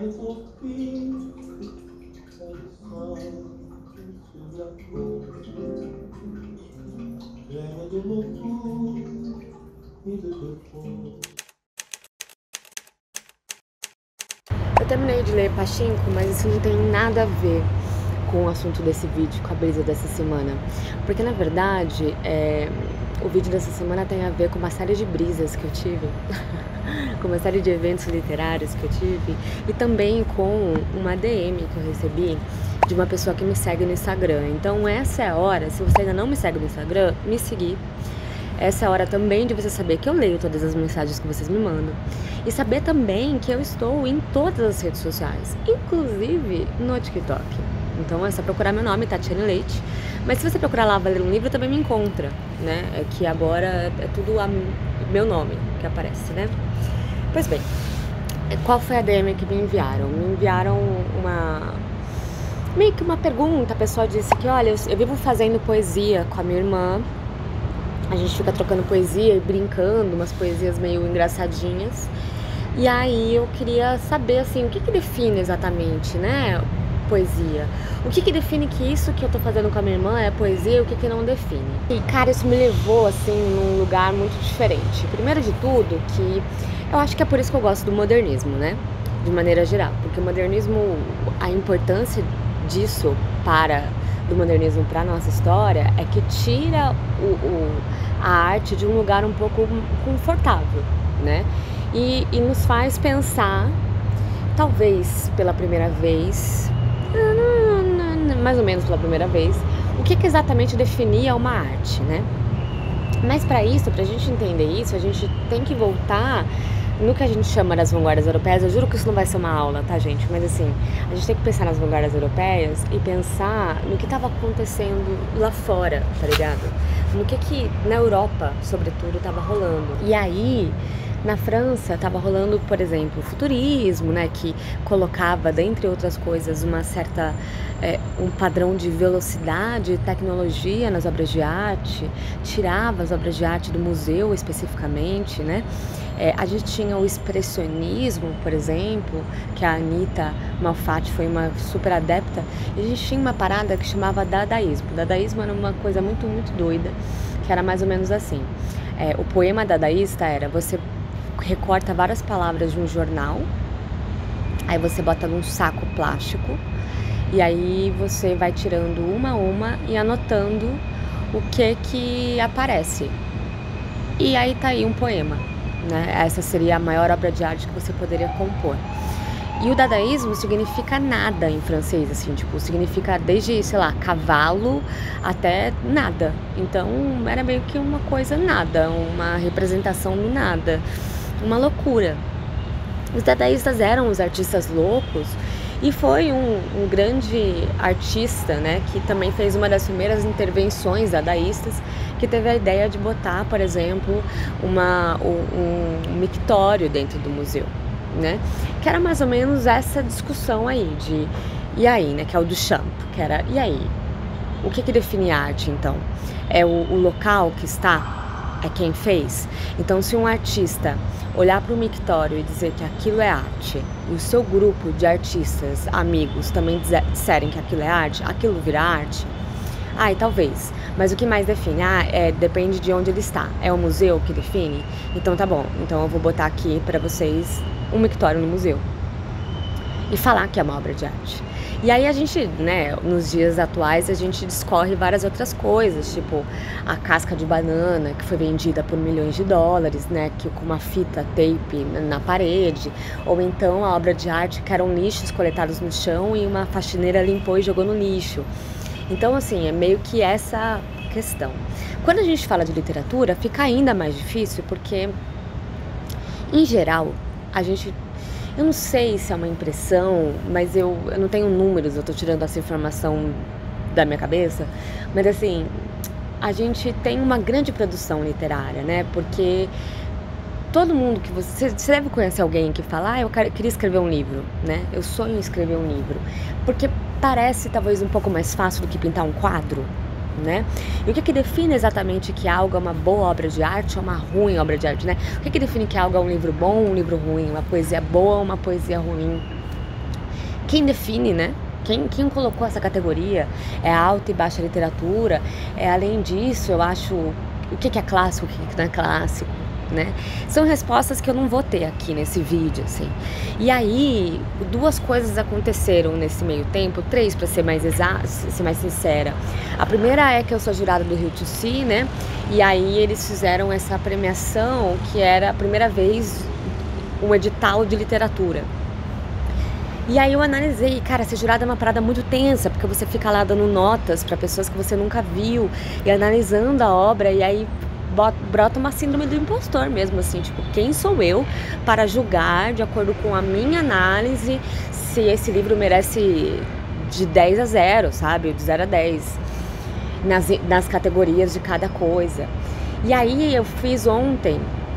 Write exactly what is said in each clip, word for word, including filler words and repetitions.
Eu terminei de ler Pachinko, mas isso não tem nada a ver com o assunto desse vídeo, com a brisa dessa semana. Porque, na verdade, é, o vídeo dessa semana tem a ver com uma série de brisas que eu tive, com uma série de eventos literários que eu tive, e também com uma D M que eu recebi de uma pessoa que me segue no Instagram. Então, essa é a hora, se você ainda não me segue no Instagram, me seguir. Essa é a hora também de você saber que eu leio todas as mensagens que vocês me mandam. E saber também que eu estou em todas as redes sociais, inclusive no TikTok. Então é só procurar meu nome, Tatiane Leite. Mas se você procurar lá Valer um Livro, também me encontra, né? É que agora é tudo a meu nome que aparece, né? Pois bem, qual foi a D M que me enviaram? Me enviaram uma... meio que uma pergunta. A pessoa disse que, olha, eu, eu vivo fazendo poesia com a minha irmã. A gente fica trocando poesia e brincando, umas poesias meio engraçadinhas. E aí eu queria saber, assim, o que que define exatamente, né, poesia? O que que define que isso que eu tô fazendo com a minha irmã é poesia e o que que não define? E, cara, isso me levou, assim, num lugar muito diferente. Primeiro de tudo, que eu acho que é por isso que eu gosto do modernismo, né, de maneira geral. Porque o modernismo, a importância disso para... do modernismo para nossa história é que tira o, o, a arte de um lugar um pouco confortável, né? E, e nos faz pensar, talvez pela primeira vez, mais ou menos pela primeira vez, o que, que exatamente definia uma arte, né? Mas para isso, para a gente entender isso, a gente tem que voltar no que a gente chama das vanguardas europeias. Eu juro que isso não vai ser uma aula, tá, gente? Mas assim, a gente tem que pensar nas vanguardas europeias e pensar no que estava acontecendo lá fora, tá ligado? No que que na Europa, sobretudo, estava rolando. E aí, na França, estava rolando, por exemplo, o futurismo, né? Que colocava, dentre outras coisas, uma certa... É, um padrão de velocidade e tecnologia nas obras de arte, tirava as obras de arte do museu especificamente, né? É, a gente tinha o expressionismo, por exemplo, que a Anita Malfatti foi uma super adepta, e a gente tinha uma parada que chamava dadaísmo. O dadaísmo era uma coisa muito, muito doida, que era mais ou menos assim. É, o poema dadaísta era, você recorta várias palavras de um jornal, aí você bota num saco plástico, e aí você vai tirando uma a uma e anotando o que que aparece. E aí tá aí um poema, né? Essa seria a maior obra de arte que você poderia compor. E o dadaísmo significa nada em francês, assim, tipo, significa desde, sei lá, cavalo até nada. Então era meio que uma coisa nada, uma representação do nada, uma loucura. Os dadaístas eram os artistas loucos. E foi um, um grande artista, né, que também fez uma das primeiras intervenções dadaístas, que teve a ideia de botar, por exemplo, uma, um, um mictório dentro do museu, né, que era mais ou menos essa discussão aí de, e aí, né, que é o Duchamp, que era, e aí, o que que define arte, então? É o, o local que está? É quem fez? Então, se um artista olhar para o mictório e dizer que aquilo é arte, e o seu grupo de artistas, amigos, também disserem que aquilo é arte, aquilo vira arte? Ai, talvez. Mas o que mais define? Ah, é, depende de onde ele está. É o museu que define? Então tá bom. Então eu vou botar aqui para vocês um mictório no museu. E falar que é uma obra de arte. E aí a gente, né, nos dias atuais, a gente discorre várias outras coisas, tipo a casca de banana, que foi vendida por milhões de dólares, né, que, com uma fita tape na parede, ou então a obra de arte que eram lixos coletados no chão e uma faxineira limpou e jogou no lixo. Então, assim, é meio que essa questão. Quando a gente fala de literatura, fica ainda mais difícil, porque, em geral, a gente... Eu não sei se é uma impressão, mas eu, eu não tenho números, eu tô tirando essa informação da minha cabeça, mas assim, a gente tem uma grande produção literária, né? Porque todo mundo que você... Você deve conhecer alguém que fala, ah, eu queria escrever um livro, né? Eu sonho em escrever um livro. Porque parece talvez um pouco mais fácil do que pintar um quadro, né? E o que que define exatamente que algo é uma boa obra de arte ou uma ruim obra de arte, né? O que que define que algo é um livro bom ou um livro ruim, uma poesia boa ou uma poesia ruim? quem define, né? Quem, quem colocou essa categoria? É alta e baixa literatura? É, além disso, eu acho o que, que é clássico, o que, que não é clássico, né? São respostas que eu não vou ter aqui nesse vídeo, assim. E aí, duas coisas aconteceram nesse meio tempo, três para ser mais exata, ser mais sincera. A primeira é que eu sou jurada do Rio to See, né? E aí eles fizeram essa premiação que era a primeira vez um edital de literatura. E aí eu analisei, cara, ser jurada é uma parada muito tensa, porque você fica lá dando notas para pessoas que você nunca viu e analisando a obra, e aí brota uma síndrome do impostor mesmo, assim, tipo, quem sou eu para julgar, de acordo com a minha análise, se esse livro merece de dez a zero, sabe, de zero a dez, nas, nas categorias de cada coisa. E aí eu fiz ontem,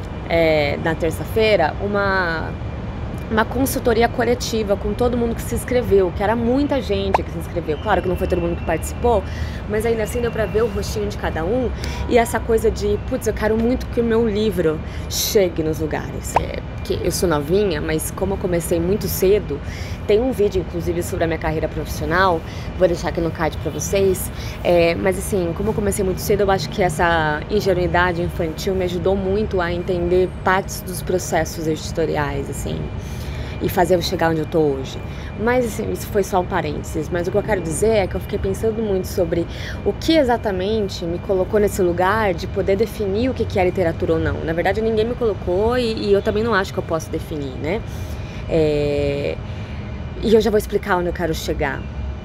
é, na terça-feira, uma... uma consultoria coletiva com todo mundo que se inscreveu, que era muita gente que se inscreveu. Claro que não foi todo mundo que participou, mas ainda assim deu pra ver o rostinho de cada um e essa coisa de, putz, eu quero muito que o meu livro chegue nos lugares. É, porque eu sou novinha, mas como eu comecei muito cedo, tem um vídeo, inclusive, sobre a minha carreira profissional, vou deixar aqui no card pra vocês, é, mas assim, como eu comecei muito cedo, eu acho que essa ingenuidade infantil me ajudou muito a entender partes dos processos editoriais, assim, e fazer eu chegar onde eu tô hoje. Mas assim, isso foi só um parênteses, mas o que eu quero dizer é que eu fiquei pensando muito sobre o que exatamente me colocou nesse lugar de poder definir o que é literatura ou não. Na verdade, ninguém me colocou e, e eu também não acho que eu posso definir, né? É... E eu já vou explicar onde eu quero chegar.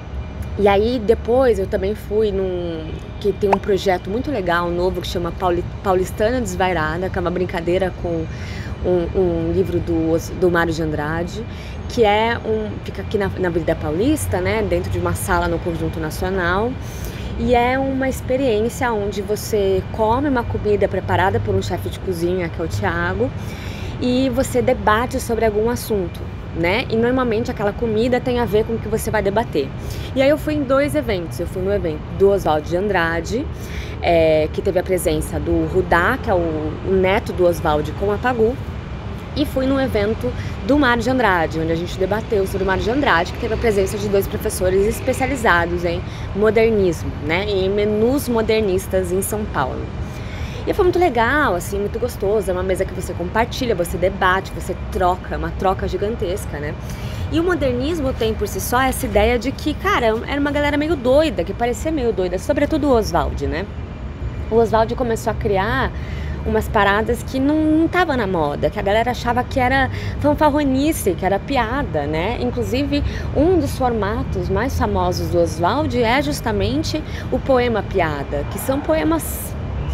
E aí depois eu também fui num... que tem um projeto muito legal, novo, que chama Pauli... Paulistana Desvairada, que é uma brincadeira com um, um livro do, do Mário de Andrade, que é um... fica aqui na, na Avenida Paulista, né, dentro de uma sala no Conjunto Nacional, e é uma experiência onde você come uma comida preparada por um chefe de cozinha, que é o Thiago, e você debate sobre algum assunto, né? E normalmente aquela comida tem a ver com o que você vai debater. E aí eu fui em dois eventos. Eu fui no evento do Oswald de Andrade, é, que teve a presença do Rudá, que é o, o neto do Oswald com a Pagu, e fui no evento do Mário de Andrade, onde a gente debateu sobre o Mário de Andrade, que teve a presença de dois professores especializados em modernismo, né? E em menus modernistas em São Paulo. E foi muito legal, assim, muito gostoso. É uma mesa que você compartilha, você debate, você troca, uma troca gigantesca, né? E o modernismo tem por si só essa ideia de que, cara, era uma galera meio doida, que parecia meio doida, sobretudo o Oswald, né? O Oswald começou a criar umas paradas que não, não tava na moda, que a galera achava que era fanfarronice, que era piada, né? Inclusive, um dos formatos mais famosos do Oswald é justamente o poema piada, que são poemas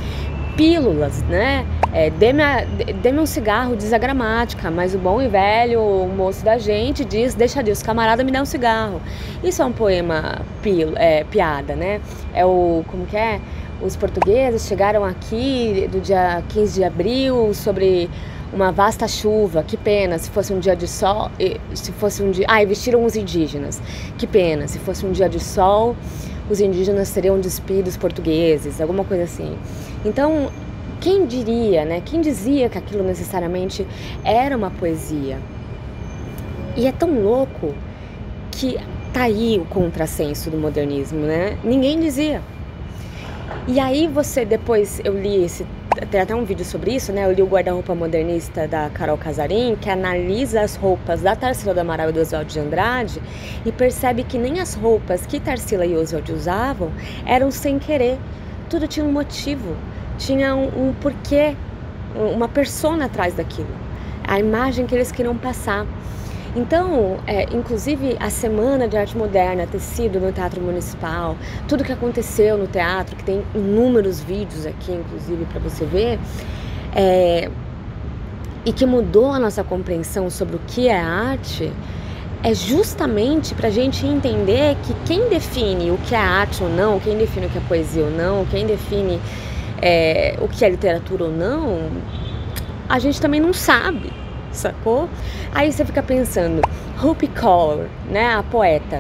pílulas, né? É, dê-me, dê-me um cigarro, diz a gramática, mas o bom e velho o moço da gente diz, deixa Deus, camarada, me dá um cigarro. Isso é um poema pil, é, piada, né? É o, como que é? Os portugueses chegaram aqui do dia quinze de abril sobre uma vasta chuva, que pena, se fosse um dia de sol, se fosse um dia... Ah, e vestiram os indígenas, que pena, se fosse um dia de sol, os indígenas seriam despidos portugueses, alguma coisa assim. Então, quem diria, né? Quem dizia que aquilo necessariamente era uma poesia? E é tão louco que tá aí o contrassenso do modernismo, né? Ninguém dizia. E aí você, depois, eu li esse... Tem até um vídeo sobre isso, né? Eu li o Guarda-Roupa Modernista da Carol Casarim, que analisa as roupas da Tarsila do Amaral e do Oswald de Andrade e percebe que nem as roupas que Tarsila e Oswald usavam eram sem querer. Tudo tinha um motivo, tinha um, um porquê, uma persona atrás daquilo, a imagem que eles queriam passar. Então, é, inclusive a Semana de Arte Moderna ter sido no Teatro Municipal, tudo que aconteceu no teatro, que tem inúmeros vídeos aqui, inclusive, para você ver, é, e que mudou a nossa compreensão sobre o que é arte, é justamente para a gente entender que quem define o que é arte ou não, quem define o que é poesia ou não, quem define é, o que é literatura ou não, a gente também não sabe. Sacou? Aí você fica pensando, Rupi Kaur, né, a poeta.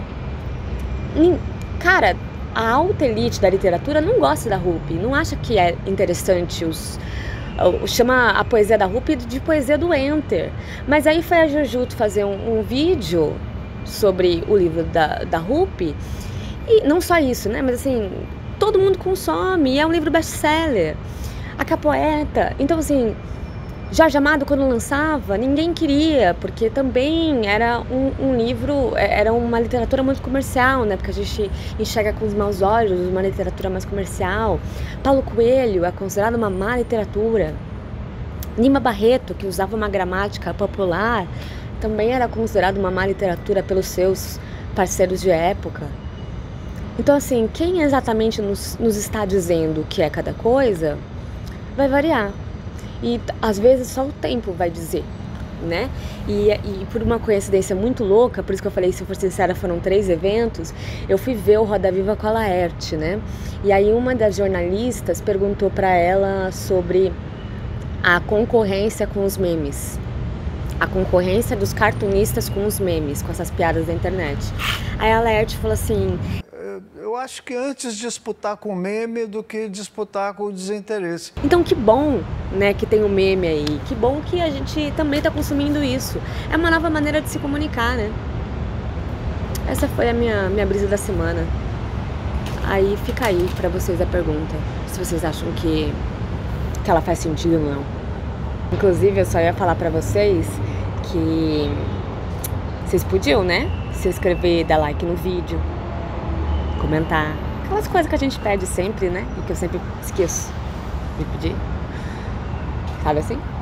Cara, a alta elite da literatura não gosta da Rupi, não acha que é interessante os... chama a poesia da Rupi de poesia do Enter. Mas aí foi a Jujuto fazer um, um vídeo sobre o livro da, da Rupi, e não só isso, né, mas assim, todo mundo consome, e é um livro best-seller. A Capoeta, então assim, Jorge Amado quando lançava, ninguém queria, porque também era um, um livro, era uma literatura muito comercial, né, porque a gente enxerga com os maus olhos uma literatura mais comercial. Paulo Coelho é considerado uma má literatura. Lima Barreto, que usava uma gramática popular, também era considerado uma má literatura pelos seus parceiros de época. Então assim, quem exatamente nos, nos está dizendo o que é cada coisa, vai variar. E às vezes só o tempo vai dizer, né? E, e por uma coincidência muito louca, por isso que eu falei, se eu for sincera, foram três eventos, eu fui ver o Roda Viva com a Laerte, né? E aí uma das jornalistas perguntou para ela sobre a concorrência com os memes. A concorrência dos cartunistas com os memes, com essas piadas da internet. Aí a Laerte falou assim... Eu acho que antes disputar com o meme do que disputar com o desinteresse. Então que bom, né, que tem o meme aí. Que bom que a gente também está consumindo isso. É uma nova maneira de se comunicar, né? Essa foi a minha, minha brisa da semana. Aí fica aí pra vocês a pergunta. Se vocês acham que, que ela faz sentido ou não. Inclusive, eu só ia falar pra vocês que vocês podiam, né, se inscrever, dar like no vídeo, comentar, aquelas coisas que a gente pede sempre, né, e que eu sempre esqueço de pedir, sabe assim?